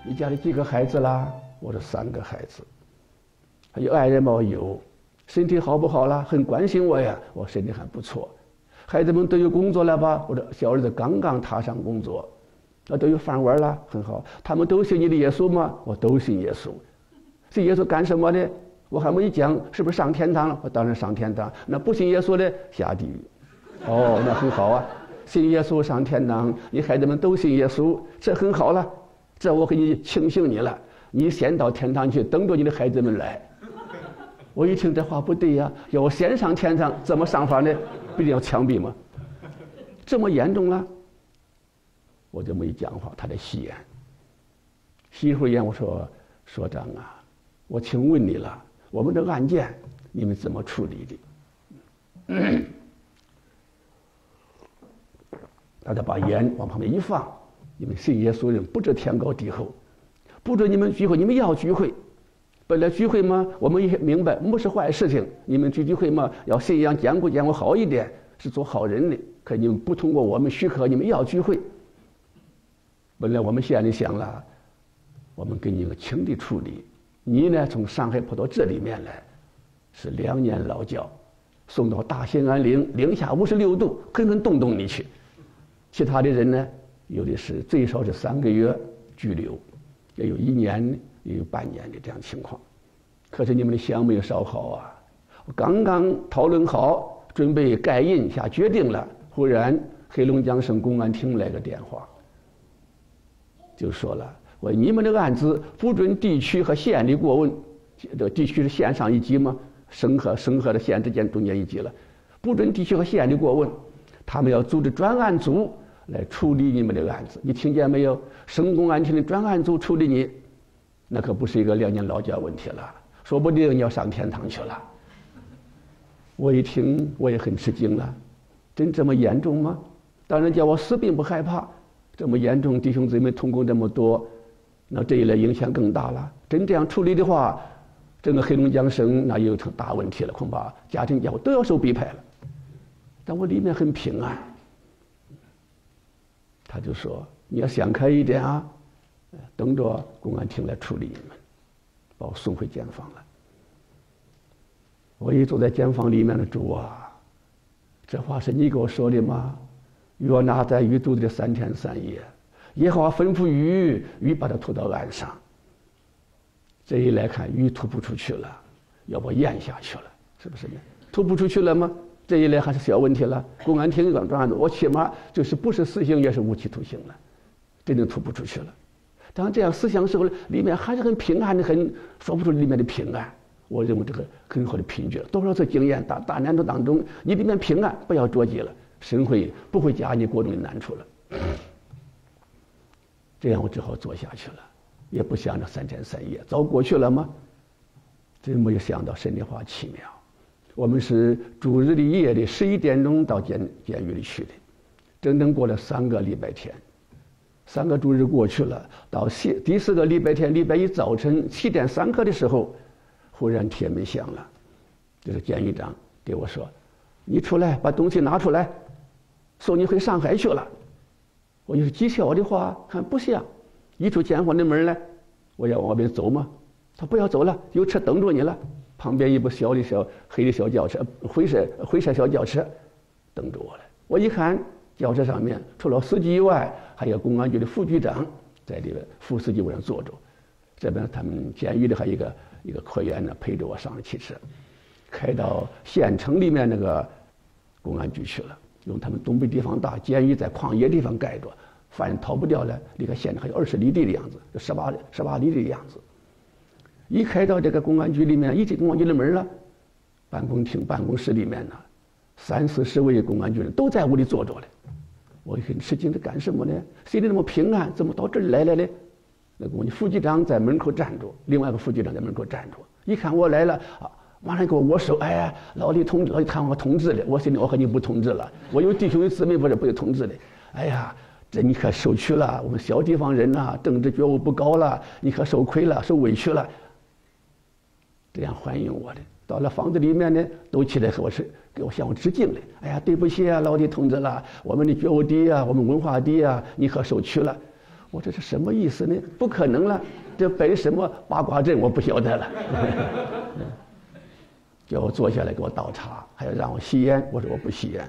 你家里几个孩子啦？我说3个孩子。还有爱人吗？有。身体好不好啦？很关心我呀。我身体还不错。孩子们都有工作了吧？我的小儿子刚刚踏上工作，都有饭碗了，很好。他们都信你的耶稣吗？我都信耶稣。信耶稣干什么呢？我还没讲，是不是上天堂了？我当然上天堂。那不信耶稣的下地狱。哦，那很好啊。信耶稣上天堂，你孩子们都信耶稣，这很好了。这我给你庆幸你了，你先到天堂去，等着你的孩子们来。我一听这话不对呀，要我先上天堂，怎么上法呢？不一定要枪毙吗？这么严重了，我就没讲话。他在吸烟，吸一会儿烟，我说所长啊，我请问你了，我们的案件你们怎么处理的？大家把烟往旁边一放，你们信耶稣人不知天高地厚，不准你们聚会，你们要聚会。本来聚会嘛，我们也明白不是坏事情。你们聚会嘛，要信仰坚固好一点，是做好人的。可你们不通过我们许可，你们要聚会。本来我们县里想了，我们给你一个轻的处理。你呢，从上海跑到这里面来，是2年劳教，送到大兴安岭，零下56度，狠狠冻你去。其他的人呢，有的是最少是3个月拘留，也有1年。也有半年的这样情况，可是你们的香没有烧好啊！我刚刚讨论好，准备盖印下决定了，忽然黑龙江省公安厅来个电话，就说了：我你们这个案子不准地区和县里过问，这地区是县上一级吗？省和的县之间中间一级了，不准地区和县里过问，他们要组织专案组来处理你们这个案子。你听见没有？省公安厅的专案组处理你。那可不是一个2年劳教问题了，说不定你要上天堂去了。我一听我也很吃惊了，真这么严重吗？当然叫我死并不害怕，这么严重，弟兄姊妹同工这么多，那这一类影响更大了。真这样处理的话，整个黑龙江省那有成大问题了，恐怕家庭家户都要受逼迫了。但我里面很平安。他就说：你要想开一点啊。等着公安厅来处理你们，把我送回监房了。我一坐在监房里面的主啊，这话是你给我说的吗？约拿在鱼肚子里3天3夜，耶和华吩咐鱼把它吐到岸上。这一来看，鱼吐不出去了，要把咽下去了，是不是呢？吐不出去了吗？这一来还是小问题了。公安厅专案组，我起码就是不是死刑也是无期徒刑了，真正吐不出去了。当然这样思想时候里面还是很平安的，很说不出里面的平安。我认为这个很好的凭据，多少次经验，大难处当中，你里面平安，不要着急了，神不会加你过重的难处了。这样我只好做下去了，也不想着3天3夜，早过去了吗？真没有想到神的话奇妙。我们是主日的夜里11点钟到监狱里去的，整整过了3个礼拜天。3个主日过去了，到第4个礼拜天，礼拜1早晨7点3刻的时候，忽然铁门响了，这个监狱长对我说：“你出来，把东西拿出来，送你回上海去了。”我就是讥笑的话，看不像。一出监房的门来，我要往外边走吗？他不要走了，有车等着你了。旁边一部黑的小轿车，灰色小轿车，等着我了。我一看，轿车上面除了司机以外，还有公安局的副局长在这个副司机位上坐着。这边他们监狱的还有一个科员呢，陪着我上了汽车，开到县城里面那个公安局去了。用他们东北地方大，监狱在旷野地方盖着，犯人逃不掉了，离开县城还有20里地的样子，就18里地的样子。一开到这个公安局里面，一进公安局的门了，办公室里面呢，30-40位公安局人都在屋里坐着了。我很吃惊，这干什么呢？心里那么平安，怎么到这儿来了呢？那公安局副局长在门口站着，另外一个副局长在门口站着，一看我来了啊，马上给我握手，哎呀，老李同志，老李谈我同志了。我心里我和你不同志了，我有弟兄有姊妹不是不有同志的。哎呀，这你可受屈了，我们小地方人呐，政治觉悟不高了，你可受亏了，受委屈了。这样欢迎我的，到了房子里面呢，都起来给我向我致敬了。哎呀，对不起啊，老李同志了，我们的觉悟低啊，我们文化低啊，你可受屈了。 我这是什么意思呢？不可能了，这摆什么八卦阵我不晓得了。叫我坐下来给我倒茶，还要让我吸烟，我说我不吸烟。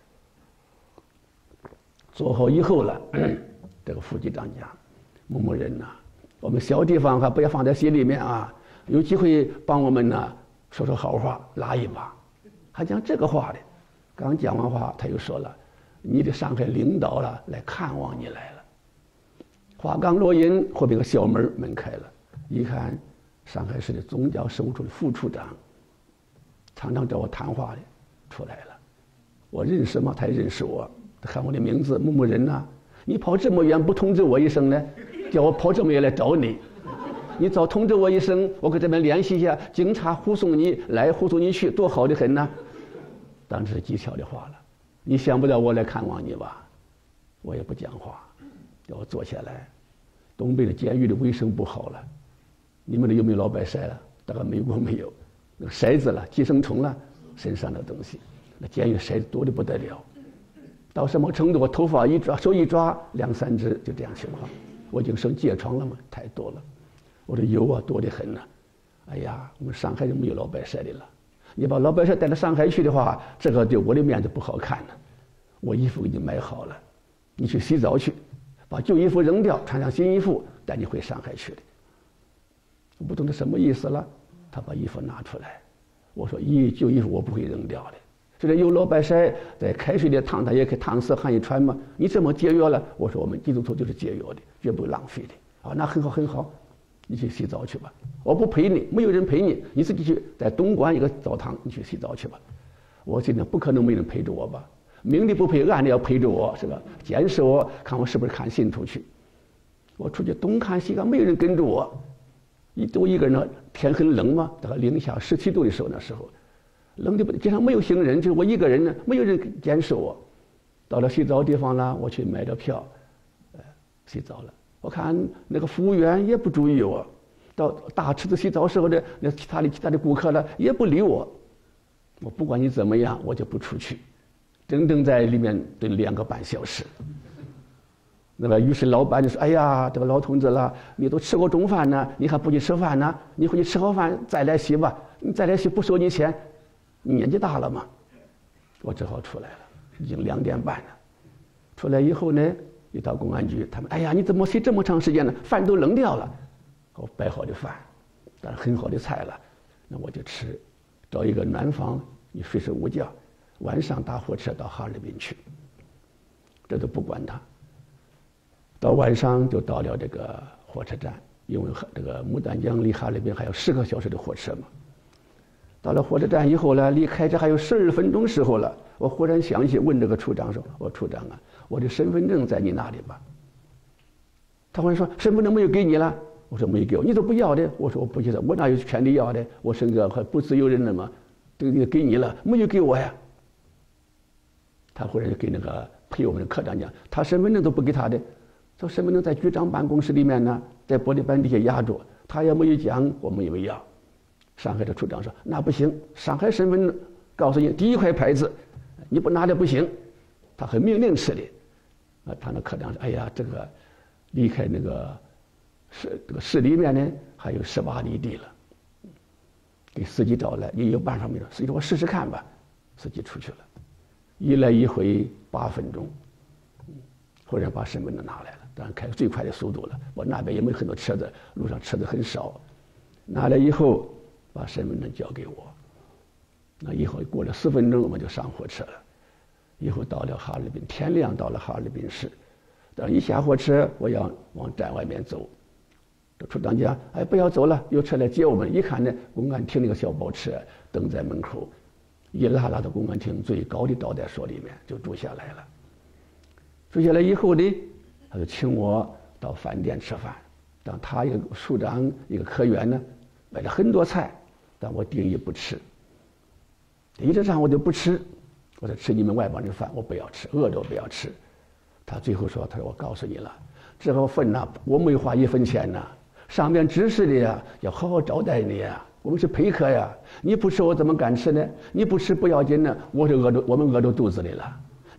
做好以后了，这个副局长讲，某某人呐，我们小地方还不要放在心里面啊，有机会帮我们呢说说好话，拉一把。还讲这个话的，刚讲完话，他又说了，你的上海领导了来看望你来了。话刚落音，后边个小门开了，一看上海市的宗教事务处的副处长，常常找我谈话的出来了。我认识吗？他也认识我，他喊我的名字某某人呐，你跑这么远不通知我一声呢？叫我跑这么远来找你，你早通知我一声，我跟这边联系一下，警察护送你来，护送你去，多好的很呐！当时是讥诮的话了，你想不到我来看望你吧？我也不讲话，叫我坐下来。东北的监狱的卫生不好了，你们的有没有老白筛了？大概美国没有，那个筛子了，寄生虫了，身上的东西，那监狱筛子多的不得了。到什么程度？我头发一抓，手一抓，2、3只，就这样情况。我已经生疥疮了嘛，太多了。我的油啊多得很呢。哎呀，我们上海就没有老白筛的了。你把老白筛带到上海去的话，这个对我的面子不好看呢。我衣服已经买好了，你去洗澡去，把旧衣服扔掉，穿上新衣服，带你回上海去的。我不懂这什么意思了。他把衣服拿出来，我说旧衣服我不会扔掉的。虽然有老白筛，在开水里烫它也可以烫死汗一穿嘛。你这么节约了，我说我们基督徒就是节约的，绝不会浪费的。啊，那很好很好，你去洗澡去吧，我不陪你，没有人陪你，你自己去在东莞一个澡堂，你去洗澡去吧。我心里不可能没人陪着我吧，明里不陪，暗里要陪着我，是吧？监视我，看我是不是看信徒去。我出去东看西看，没有人跟着我，我一个人呢，天很冷嘛，大概零下17度的时候，那时候冷的不，街上没有行人，就我一个人呢，没有人监视我。到了洗澡地方了，我去买了票，洗澡了。我看那个服务员也不注意我，到大池子洗澡时候的那其他的顾客了也不理我。我不管你怎么样，我就不出去，整整在里面蹲2个半小时。那么于是老板就说：“哎呀，这个老同志了，你都吃过中饭呢，你还不去吃饭呢？你回去吃好饭再来洗吧，你再来洗不收你钱，你年纪大了嘛。”我只好出来了，已经2点半了。出来以后呢，一到公安局，他们：“哎呀，你怎么洗这么长时间呢？饭都冷掉了。”我摆好的饭，当然很好的菜了，那我就吃，找一个暖房，你睡睡午觉，晚上搭火车到哈尔滨去，这都不管他。到晚上就到了这个火车站，因为这个牡丹江离哈尔滨还有10个小时的火车嘛。到了火车站以后呢，离开这还有12分钟时候了，我忽然想起问这个处长说：“我处长啊，我的身份证在你那里吧？”他忽然说：“身份证没有给你了。”我说：“没给我，你都不要的。”我说：“我不记得，我哪有权利要的？我是个还不自由人了嘛，这个给你了，没有给我呀。”他忽然就给那个陪我们的科长讲，他身份证都不给他的。说身份证在局长办公室里面呢，在玻璃板底下压着，他也没有讲，我没有要。上海的处长说：“那不行，上海身份证告诉你第1块牌子，你不拿的不行。”他很命令似的。他那科长说：“哎呀，这个离开那个市里面呢，还有18里地了。”给司机找来，你有办法没有？司机说：“我试试看吧。”司机出去了，一来一回8分钟，忽然把身份证拿来了。当然开最快的速度了，我那边也没有很多车子，路上车子很少。拿来以后把身份证交给我，那以后过了4分钟我们就上火车了。以后到了哈尔滨，天亮到了哈尔滨市，等一下火车我要往站外面走，这处长讲：“哎，不要走了，有车来接我们。”一看呢，公安厅那个小包车等在门口，一拉到公安厅最高的招待所里面就住下来了。住下来以后呢，他就请我到饭店吃饭。当他一个处长一个科员呢，买了很多菜，但我定义不吃。一直上我就不吃，我说吃你们外邦人饭，我不要吃，饿着我不要吃。他最后说：“他说我告诉你了，这个份呐，我没花1分钱呐，上面指示的呀，要好好招待你呀，我们是陪客呀，你不吃我怎么敢吃呢？你不吃不要紧呢，我们饿着肚子里了。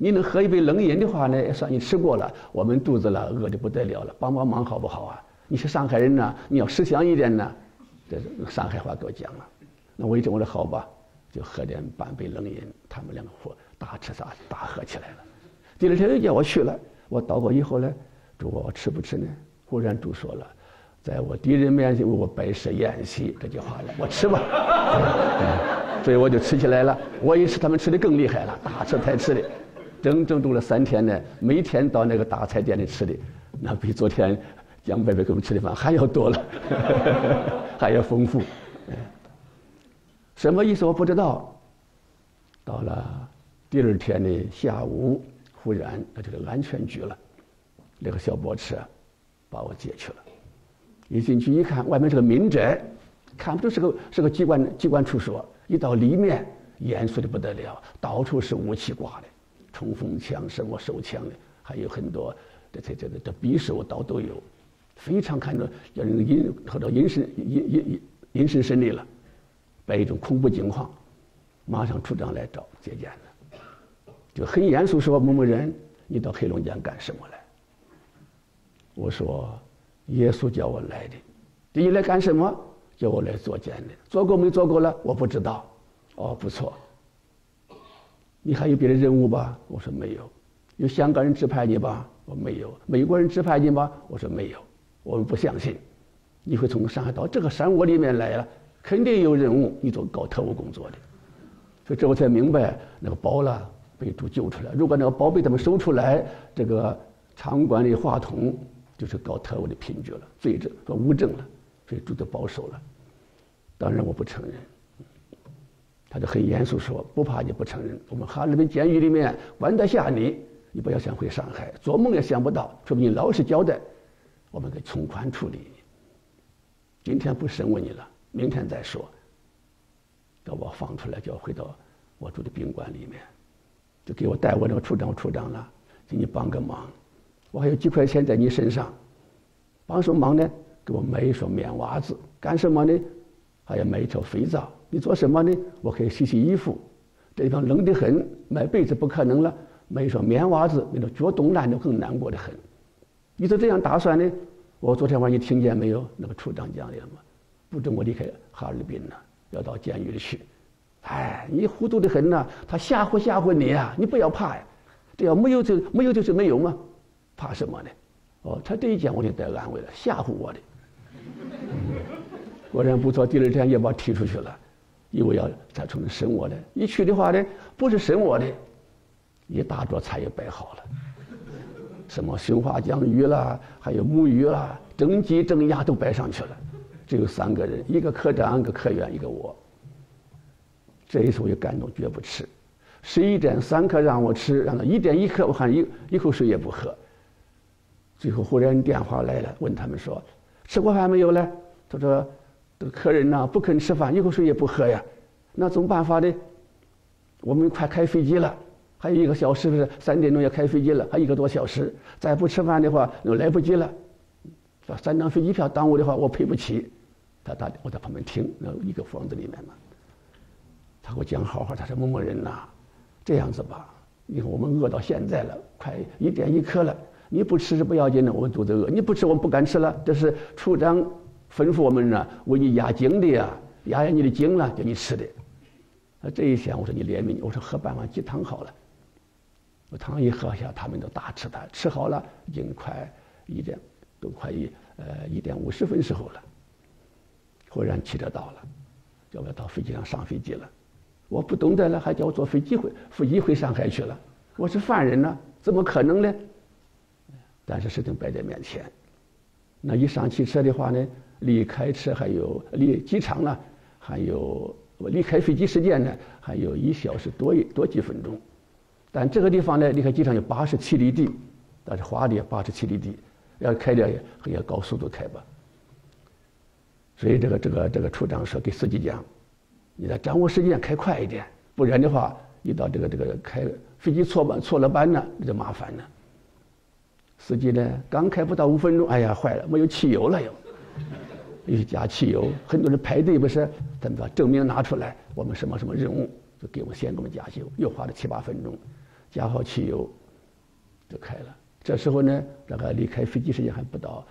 你能喝一杯冷饮的话呢，算你吃过了。我们肚子了，饿得不得了了，帮帮忙好不好啊？你是上海人呐，你要识相一点呐。这上海话给我讲了。那我一听我说好吧，就喝点半杯冷饮，他们两个大吃大喝起来了。第二天又叫我去了，我祷告以后呢，主我吃不吃呢？忽然主说了，在我敌人面前为我摆设宴席，这句话了，我吃吧。所以我就吃起来了。我一吃，他们吃的更厉害了，大吃特吃的，整整住了3天呢。每天到那个大菜店里吃的，那比昨天杨伯伯给我们吃的饭还要多了，还要丰富。什么意思我不知道。到了第2天的下午，忽然那就是安全局了，那个小驳车把我接去了。一进去一看，外面是个民宅，看不出是个机关处所。一到里面，严肃的不得了，到处是武器挂的，冲锋枪、什么手枪的，还有很多这匕首刀都有，非常看着让人阴森森的了，摆一种恐怖境况。马上处长来找接见了，就很严肃说：“某某人，你到黑龙江干什么来？”我说：“耶稣叫我来的。”你来干什么？叫我来做监的。做过没做过了？我不知道。哦，不错。你还有别的任务吧？我说没有。有香港人指派你吧？我没有。美国人指派你吧？我说没有。我们不相信你会从上海到这个山窝里面来了，肯定有任务，你做搞特务工作的。所以这我才明白，那个包了被主救出来。如果那个包被他们搜出来，这个场馆里话筒就是搞特务的凭据了，罪证和物证了，所以主就保守了。当然我不承认。他就很严肃说：“不怕你不承认，我们哈尔滨监狱里面关得下你，你不要想回上海，做梦也想不到，除非你老实交代，我们给从宽处理。今天不审问你了，明天再说。”要把我放出来，就要回到我住的宾馆里面，就给我带我那个处长了，请你帮个忙，我还有几块钱在你身上，帮什么忙呢？给我买一双棉袜子，干什么呢？还要买一条肥皂。你做什么呢？我可以洗衣服，这地方冷得很，买被子不可能了，买一双棉袜子，那种脚冻烂的更难过的很。你都这样打算呢？我昨天晚上你听见没有？那个处长讲的嘛，不准我离开哈尔滨了，要到监狱里去。哎，你糊涂的很呐！他吓唬你啊！你不要怕呀，这要没有就是没有嘛，怕什么呢？哦，他这一讲我就得安慰了，吓唬我的。果然不错，第2天也把我踢出去了，因为要再重新审我的。一去的话呢，不是审我的，一大桌菜也摆好了，什么松花江鱼啦，还有木鱼啦，蒸鸡蒸鸭都摆上去了。只有3个人，一个科长，一个科员，一个我。这一次我就感动，绝不吃。11点3刻让我吃，让他1点1刻，我看一口水也不喝。最后忽然电话来了，问他们说：“吃过饭没有呢？”他说：“这个客人呢不肯吃饭，一口水也不喝呀，那怎么办法呢？我们快开飞机了，还有1个小时，不是3点钟要开飞机了，还1个多小时，再不吃饭的话，那来不及了。3张飞机票耽误的话，我赔不起。”我在旁边听，那一个房子里面嘛，他给我讲好，他说：“某某人呐，这样子吧，你看我们饿到现在了，快1点1刻了，你不吃是不要紧的，我们肚子饿，你不吃我们不敢吃了，这是处长吩咐我们呢，为你压惊的呀，压你的惊了，叫你吃的。”这一想，我说你怜悯，我说喝半碗鸡汤好了。我汤一喝下，他们都大吃它，吃好了，已经快1点50分时候了。忽然汽车到了，叫我到飞机上上飞机了。我不懂得了，还叫我坐飞机回上海去了。我是犯人呢，怎么可能呢？但是事情摆在面前。那一上汽车的话呢，离开车还有离机场呢，还有离开飞机时间呢，还有1小时多几分钟。但这个地方呢，离开机场有87里地，但是华里87里地，要开的也高速度开吧。所以这个处长说给司机讲，你得掌握时间，开快一点，不然的话，一到这个开飞机错了班呢，那就麻烦了。司机呢，刚开不到5分钟，哎呀，坏了，没有汽油了又加汽油，很多人排队不是，他们把证明拿出来，我们什么任务，就先给我们加油，又花了7、8分钟， 加好汽油，就开了。这时候呢，大概离开飞机时间还不到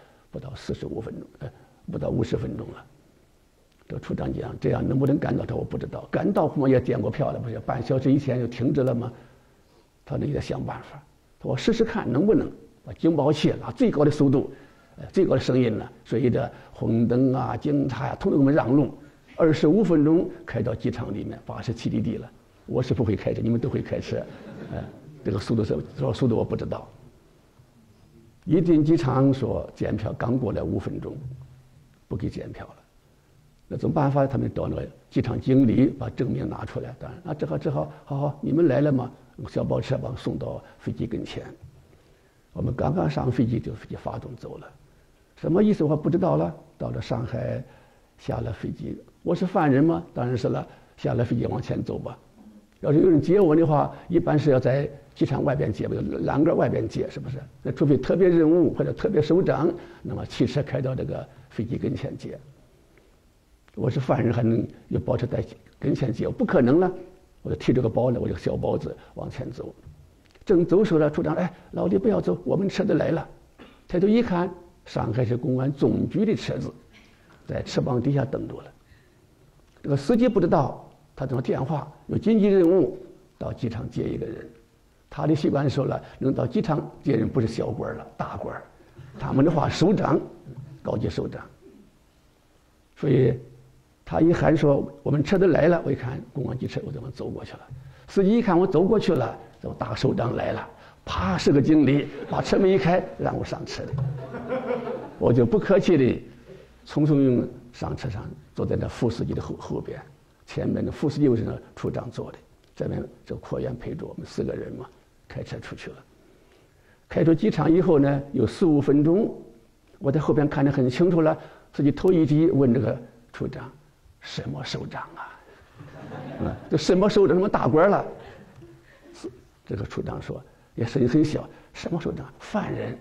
45分钟，不到50分钟了。这个处长讲，这样能不能赶到他我不知道，赶到我也检过票了，不是半小时以前就停止了吗？他那得想办法，他说我试试看能不能把警报器拿最高的速度，最高的声音呢，随着红灯啊、警察呀，统统给我们让路。25分钟开到机场里面，巴士起地地了。我是不会开车，你们都会开车，这个速度是多少速度我不知道。一进机场说检票刚过来5分钟，不给检票了。那怎么办法？他们找那个机场经理把证明拿出来。当然，只好好，你们来了嘛，小包车把我送到飞机跟前。我们刚刚上飞机，就飞机发动走了。什么意思我不知道了。到了上海，下了飞机，我是犯人吗？当然是了。下了飞机往前走吧。要是有人接我的话，一般是要在机场外边接，栏杆外边接，是不是？那除非特别任务或者特别首长，那么汽车开到这个飞机跟前接。我是犯人，还能有包车在跟前接？不可能了。我就提着个包呢，我这个小包子往前走。正走时呢，处长，哎，老弟不要走，我们车子来了。抬头一看，上海市公安总局的车子，在翅膀底下等着了。这个司机不知道。他打电话有紧急任务，到机场接一个人。他的习惯说了，能到机场接人不是小官了，大官。他们的话，首长，高级首长。所以，他一喊说我们车子来了，我一看公安机车，我就往走过去了。司机一看我走过去了，这大首长来了，啪是个经理，把车门一开，让我上车的。我就不客气的，匆匆上车上，坐在那副司机的后边。前面的副司机又是那处长坐的，这边这扩员陪着我们4个人嘛，开车出去了。开出机场以后呢，有4、5分钟，我在后边看得很清楚了。司机头一低问这个处长：“什么首长啊？这什么首长？什么大官了？”这个处长说，也声音很小：“什么首长？犯人。”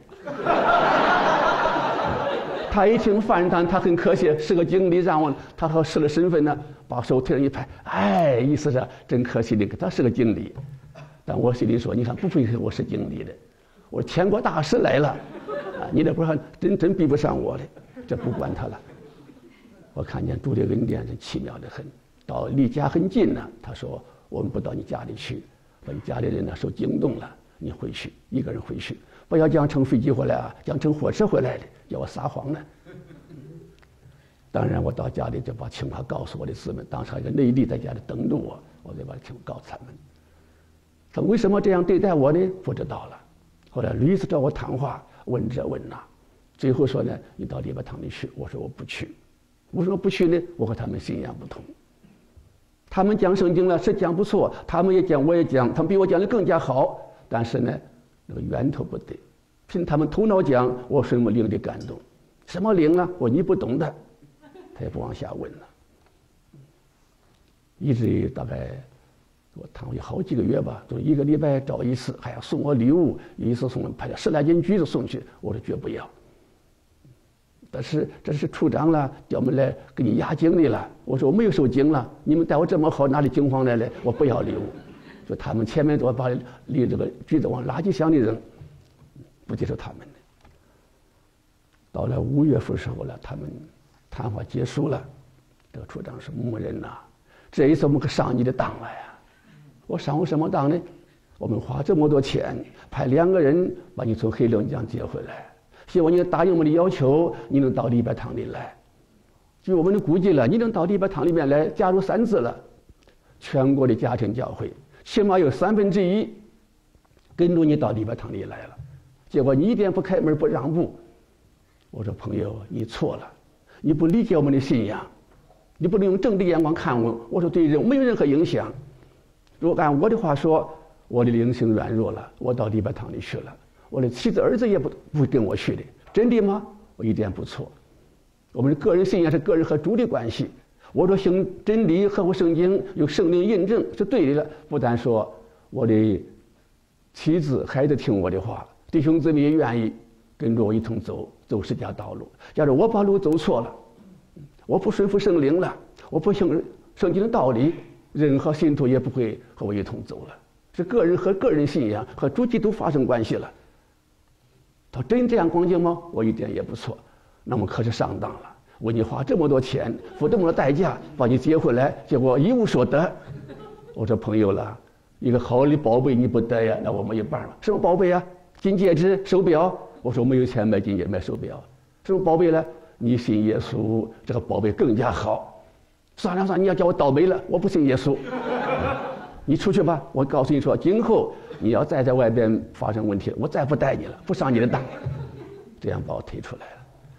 他一听犯人，他很客气，是个经理，让我他和试了身份呢，把手推上一拍，哎，意思是真可惜的，他是个经理。但我心里说，你看不配合我是经理的，我全国大使来了，你这不是真比不上我的，这不管他了。我看见主的恩典是奇妙的很，到离家很近呢，他说我们不到你家里去，把你家里人呢受惊动了，你回去一个人回去。不要讲乘飞机回来啊，讲乘火车回来的，叫我撒谎呢。当然，我到家里就把情况告诉我的姊妹，当时还有个内地在家里等着我，我就把情况告诉他们。他们为什么这样对待我呢？不知道了。后来屡次找我谈话，问这问那，最后说呢，你到礼拜堂里去。我说我不去。为什么不去呢？我和他们信仰不同。他们讲圣经了，是讲不错，他们也讲，我也讲，他们比我讲的更加好，但是呢，那个源头不对，凭他们头脑讲，我什么灵的感动，什么灵啊？我你不懂的，他也不往下问了。一直大概我谈有好几个月吧，就1个礼拜找一次，还要送我礼物，一次送了拍了10来斤橘子送去，我说绝不要。但是这是处长了，叫我们来给你压惊的了。我说我没有受惊了，你们待我这么好，哪里惊慌来了？我不要礼物。就他们前面都把离这个橘子往垃圾箱里扔，不接受他们的。到了5月份时候了，他们谈话结束了，这个处长说：“某人呐，这一次我们可上你的当了呀！”我上我什么当呢？我们花这么多钱，派2个人把你从黑龙江接回来，希望你答应我们的要求，你能到礼拜堂里来。据我们的估计了，你能到礼拜堂里面来，加入3次了，全国的家庭教会起码有1/3跟着你到礼拜堂里来了，结果你一点不开门不让步。我说朋友，你错了，你不理解我们的信仰，你不能用政治眼光看我。我说对人没有任何影响。如果按我的话说，我的灵性软弱了，我到礼拜堂里去了，我的妻子儿子也不会跟我去的。真的吗？我一点不错。我们个人信仰是个人和主的关系。我说行真理合乎圣经，有圣灵印证是对的了。不但说我的妻子孩子听我的话，弟兄姊妹也愿意跟着我一同走十架道路。假如我把路走错了，我不顺服圣灵了，我不信圣经的道理，任何信徒也不会和我一同走了。 是个人和个人信仰和主基督发生关系了。他真这样光景吗？我一点也不错。那么可是上当了，为你花这么多钱，付这么多代价把你接回来，结果一无所得。我说朋友了，一个好的宝贝你不得呀，那我没有办法。什么宝贝啊？金戒指、手表。我说没有钱买金戒指、买手表。什么宝贝呢？你信耶稣，这个宝贝更加好。算了，你要叫我倒霉了，我不信耶稣。你出去吧，我告诉你说，今后你要再在外边发生问题，我再不带你了，不上你的当。这样把我推出来了。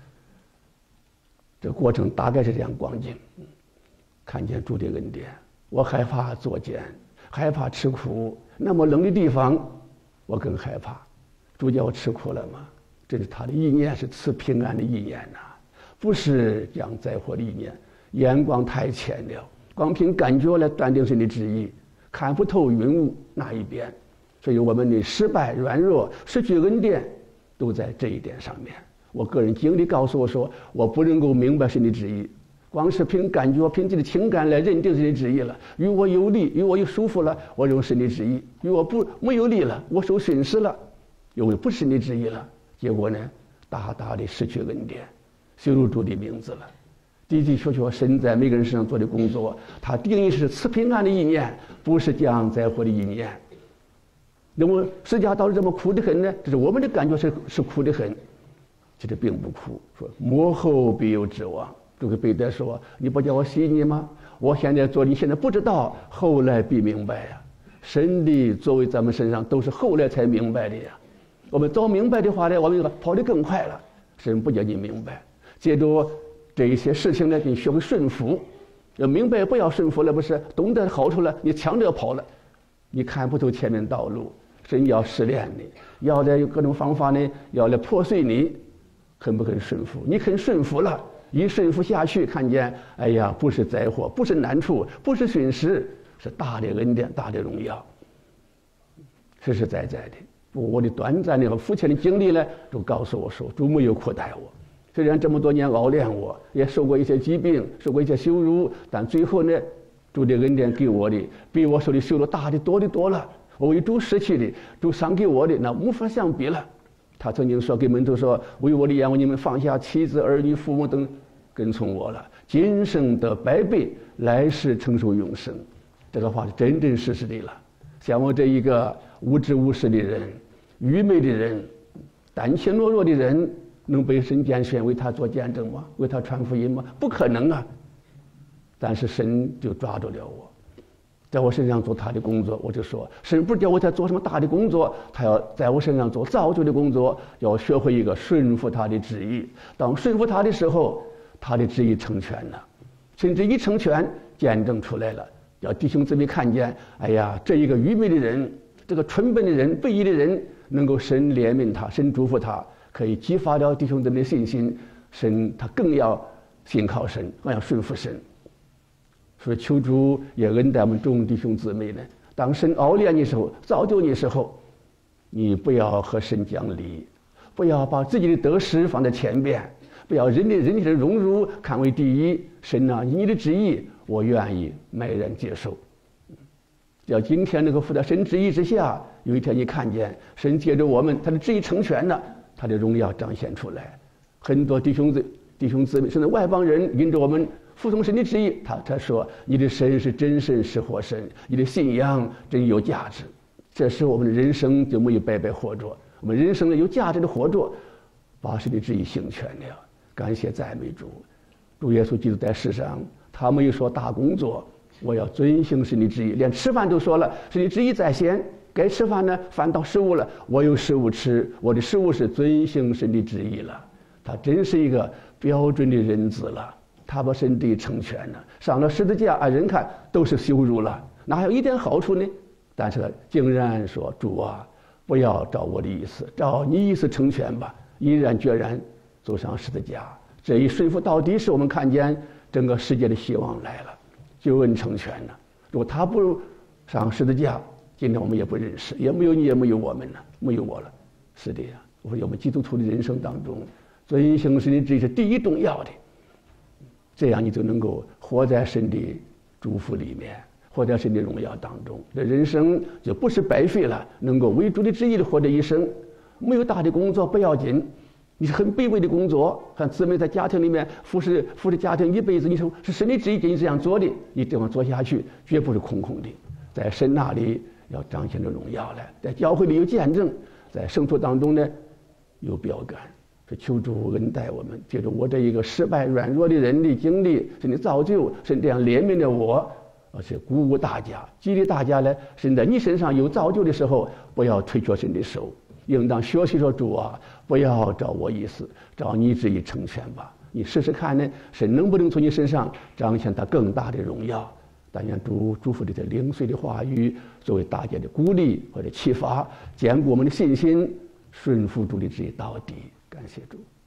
这个过程大概是这样光景。看见主的恩典，我害怕作奸，害怕吃苦。那么冷的地方，我更害怕。主叫我吃苦了吗？这是他的意念，是赐平安的意念呐，不是降灾祸的意念。眼光太浅了，光凭感觉来断定神的旨意，看不透云雾那一边。所以我们的失败、软弱、失去恩典，都在这一点上面。我个人经历告诉我说，我不能够明白神的旨意，光是凭感觉、凭自己的情感来认定神的旨意了。与我有利，与我有舒服了，我认神的旨意；与我没有利了，我受损失了，因为不是神的旨意了。结果呢，大大的失去恩典，羞辱主的名字了。的的确确，神在每个人身上做的工作，他定义是赐平安的意念，不是降灾祸的意念。那么释迦到底这么苦的很呢？这是我们的感觉是苦的很，其实并不苦。说末后必有指望。这个彼得说：“你不叫我信你吗？我现在做，你现在不知道，后来必明白呀。神的作为咱们身上都是后来才明白的呀。我们早明白的话呢，我们跑得更快了。神不叫你明白，借着这一些事情呢，你学会顺服。要明白不要顺服了，不是懂得好处了，你抢着要跑了，你看不透前面道路。神要试炼你，要来有各种方法呢，要来破碎你，肯不肯顺服？你肯顺服了，一顺服下去，看见，哎呀，不是灾祸，不是难处，不是损失，是大的恩典，大的荣耀，实实在在的。我的短暂的和肤浅的经历呢，都告诉我说，主没有苦待我。虽然这么多年熬炼我，也受过一些疾病，受过一些羞辱，但最后呢，主的恩典给我的，比我受的羞辱大的多的多了。我为主失去的，主赏给我的，那无法相比了。他曾经说给门徒说：“为我的眼，你们放下妻子、儿女、父母等，跟从我了，今生得百倍，来世承受永生。”这个话是真真实实的了。像我这一个无知无识的人、愚昧的人、胆怯懦弱的人，能被神拣选为他做见证吗？为他传福音吗？不可能啊！但是神就抓住了我，在我身上做他的工作。我就说，神不是叫我在做什么大的工作，他要在我身上做造就的工作，要学会一个顺服他的旨意。当顺服他的时候，他的旨意成全了，甚至一成全，见证出来了，要弟兄姊妹看见，哎呀，这一个愚昧的人，这个蠢笨的人、不义的人，能够神怜悯他，神祝福他，可以激发了弟兄姊妹的信心，神他更要信靠神，更要顺服神。所以求主也恩待我们众弟兄姊妹呢。当神熬炼你时候，造就你的时候，你不要和神讲理，不要把自己的得失放在前边，不要人体的荣辱看为第一。神啊，你的旨意我愿意默然接受。只要今天能够伏在神旨意之下，有一天你看见神借着我们，他的旨意成全了，他的荣耀彰显出来。很多弟兄姊妹，甚至外邦人因着我们服从神的旨意，他说你的神是真神，是活神，你的信仰真有价值。这时我们的人生就没有白白活着，我们人生呢有价值的活着，把神的旨意行全了。感谢赞美主，主耶稣基督在世上，他没有说大工作，我要遵行神的旨意，连吃饭都说了，神的旨意在先，该吃饭呢，饭到食物了，我有食物吃，我的食物是遵行神的旨意了。他真是一个标准的人子了，他把神的成全了，上了十字架，按人看都是羞辱了，哪还有一点好处呢？但是竟然说，主啊，不要照我的意思，照你意思成全吧，毅然决然走上十字架。这一顺服到底，使我们看见整个世界的希望来了，救恩成全了。如果他不上十字架，今天我们也不认识，也没有你，也没有我们了，没有我了。是的呀，我说我们基督徒的人生当中，遵行神的旨意是第一重要的，这样你就能够活在神的祝福里面， 活在神的荣耀当中，这人生就不是白费了。能够为主的旨意的活这一生，没有大的工作不要紧，你是很卑微的工作，看姊妹在家庭里面服侍家庭一辈子，你说是神的旨意给你这样做的，你这样做下去绝不是空空的，在神那里要彰显着荣耀来，在教会里有见证，在圣徒当中呢有标杆。是求主恩待我们，借着我这一个失败软弱的人的经历，神的造就，神这样怜悯的我，而且鼓舞大家，激励大家呢，神在你身上有造就的时候，不要推却神的手，应当学习说，主啊，不要照我意思，照你旨意成全吧。你试试看呢，神能不能从你身上彰显他更大的荣耀？但愿主祝福这些零碎的话语，作为大家的鼓励或者启发，坚固我们的信心，顺服主的旨意到底。感谢主。